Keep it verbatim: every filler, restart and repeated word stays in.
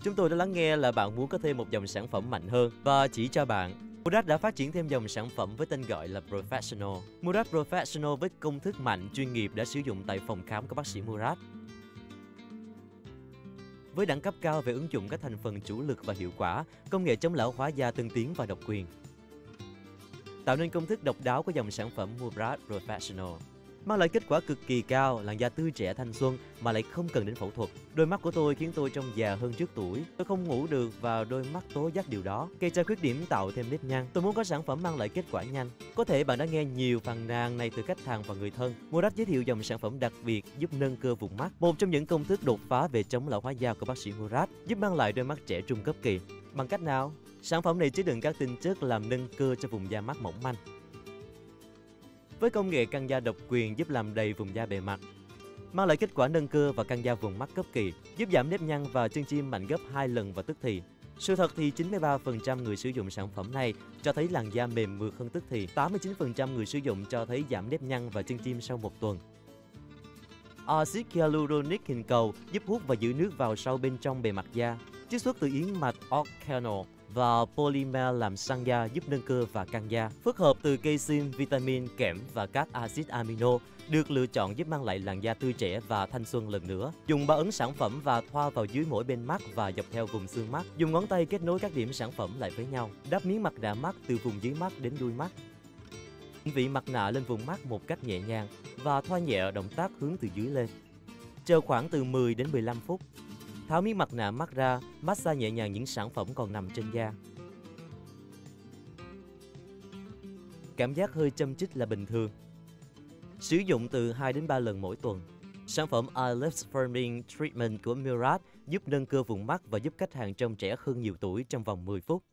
Chúng tôi đã lắng nghe là bạn muốn có thêm một dòng sản phẩm mạnh hơn và chỉ cho bạn. Murad đã phát triển thêm dòng sản phẩm với tên gọi là Professional. Murad Professional với công thức mạnh chuyên nghiệp đã sử dụng tại phòng khám của bác sĩ Murad. Với đẳng cấp cao về ứng dụng các thành phần chủ lực và hiệu quả, công nghệ chống lão hóa da tân tiến và độc quyền, tạo nên công thức độc đáo của dòng sản phẩm Murad Professional. Mang lại kết quả cực kỳ cao, làn da tươi trẻ thanh xuân mà lại không cần đến phẫu thuật. Đôi mắt của tôi khiến tôi trông già hơn trước tuổi. Tôi không ngủ được và đôi mắt tố giác điều đó, gây ra khuyết điểm tạo thêm nếp nhăn. Tôi muốn có sản phẩm mang lại kết quả nhanh. Có thể bạn đã nghe nhiều phàn nàn này từ khách hàng và người thân. Murad giới thiệu dòng sản phẩm đặc biệt giúp nâng cơ vùng mắt. Một trong những công thức đột phá về chống lão hóa da của bác sĩ Murad, giúp mang lại đôi mắt trẻ trung cấp kỳ. Bằng cách nào? Sản phẩm này chứa đựng các tinh chất làm nâng cơ cho vùng da mắt mỏng manh. Với công nghệ căng da độc quyền giúp làm đầy vùng da bề mặt, mang lại kết quả nâng cơ và căng da vùng mắt cấp kỳ, giúp giảm nếp nhăn và chân chim mạnh gấp hai lần vào tức thì. Sự thật thì chín mươi ba phần trăm người sử dụng sản phẩm này cho thấy làn da mềm mượt hơn tức thì, tám mươi chín phần trăm người sử dụng cho thấy giảm nếp nhăn và chân chim sau một tuần. Axit hyaluronic hình cầu giúp hút và giữ nước vào sâu bên trong bề mặt da. Chiết xuất từ yến mạch organelle và polymer làm săn da giúp nâng cơ và căng da. Phức hợp từ casein, vitamin, kẽm và các axit amino được lựa chọn giúp mang lại làn da tươi trẻ và thanh xuân lần nữa. Dùng ba ấn sản phẩm và thoa vào dưới mỗi bên mắt và dọc theo vùng xương mắt. Dùng ngón tay kết nối các điểm sản phẩm lại với nhau. Đắp miếng mặt nạ mắt từ vùng dưới mắt đến đuôi mắt. Vị mặt nạ lên vùng mắt một cách nhẹ nhàng và thoa nhẹ động tác hướng từ dưới lên. Chờ khoảng từ mười đến mười lăm phút. Tháo miếng mặt nạ mắt ra, massage nhẹ nhàng những sản phẩm còn nằm trên da. Cảm giác hơi châm chích là bình thường. Sử dụng từ hai đến ba lần mỗi tuần. Sản phẩm Eyelift Firming Treatment của Murad giúp nâng cơ vùng mắt và giúp khách hàng trông trẻ hơn nhiều tuổi trong vòng mười phút.